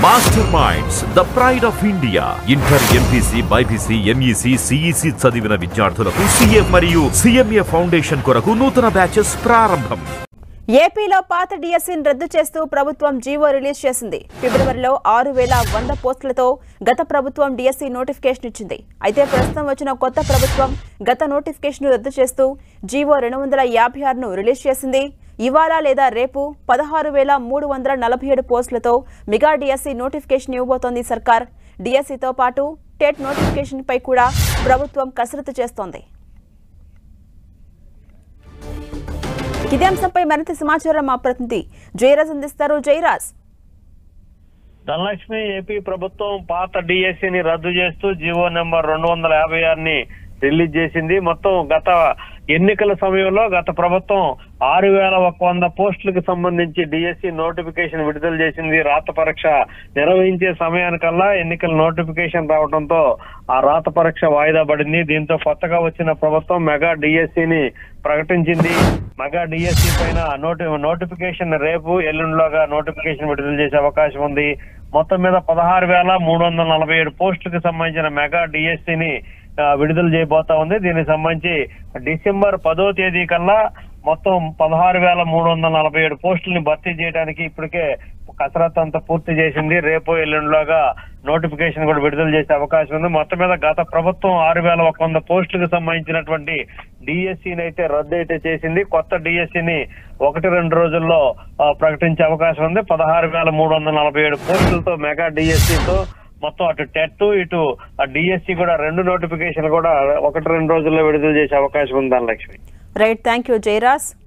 Master Minds the pride of India. Inter, MPC, BiPC, MEC, CEC చదివిన విద్యార్థులకు CA మరియు CMA foundation కొరకు నూతన బ్యాచెస్ ప్రారంభం. ఏపీలో పాత డిఎస్సీని రద్దు చేస్తూ ప్రభుత్వం జీవో రిలీజ్ చేసింది. ఫిబ్రవరిలో 6100 పోస్టులతో గత ప్రభుత్వం డిఎస్సీ నోటిఫికేషన్ ఇచ్చింది. అయితే ప్రస్తుతం వచ్చిన కొత్త ప్రభుత్వం గత నోటిఫికేషన్ రద్దు చేస్తూ జీవో 256ను రిలీజ్ చేసింది. ఇవాళ లేదా రేపు 16347 పోస్టులతో మెగా డిఎస్సీ నోటిఫికేషన్ ఇవ్వబోతోంది సర్కార్. డిఎస్సీతో పాటు టెట్ నోటిఫికేషన్ పై కూడా ప్రభుత్వం కసరత్తు చేస్తోంది. ఇదే అంశంపై మరింత సమాచారం మా ప్రతినిధి జయరాజ్ అందిస్తారు. జయరాజ్. ధనలక్ష్మి, ఏపీ ప్రభుత్వం పాత డిఎస్సీని రద్దు చేస్తూ జీవో నెంబర్ 256ని రిలీజ్ చేసింది. మొత్తం గత ఎన్నికల సమయంలో గత ప్రభుత్వం 6100 పోస్టులకు సంబంధించి డిఎస్సీ నోటిఫికేషన్ విడుదల చేసింది. రాత పరీక్ష నిర్వహించే సమయానికల్లా ఎన్నికల నోటిఫికేషన్ రావడంతో ఆ రాత పరీక్ష వాయిదా పడింది. దీంతో కొత్తగా వచ్చిన ప్రభుత్వం మెగా డిఎస్సీని ప్రకటించింది. మెగా డిఎస్సీ పైన నోటిఫికేషన్ రేపు ఎల్లుండిలోగా నోటిఫికేషన్ విడుదల చేసే అవకాశం ఉంది. మొత్తం మీద 16347 పోస్టులకు సంబంధించిన మెగా డిఎస్సీని విడుదల చేయబోతా ఉంది. దీనికి సంబంధించి డిసెంబర్ 10వ తేదీ కల్లా మొత్తం 16347 పోస్టుల్ని భర్తీ చేయడానికి ఇప్పటికే కసరత్తు అంతా పూర్తి చేసింది. రేపు ఎల్లుండిలోగా నోటిఫికేషన్ కూడా విడుదల చేసే అవకాశం ఉంది. మొత్తం మీద గత ప్రభుత్వం 6100 పోస్టులకు సంబంధించినటువంటి డిఎస్సీని అయితే రద్దు అయితే చేసింది. కొత్త డిఎస్సీని 1-2 రోజుల్లో ప్రకటించే అవకాశం ఉంది. 16347 పోస్టులతో మెగా డిఎస్సీతో మొత్తం అటు టెట్ ఇటు డిఎస్సీ కూడా 2 నోటిఫికేషన్ కూడా 1-2 రోజుల్లో విడుదల చేసే అవకాశం ఉంది. Dhanalakshmi. Right, thank you Jayaraj.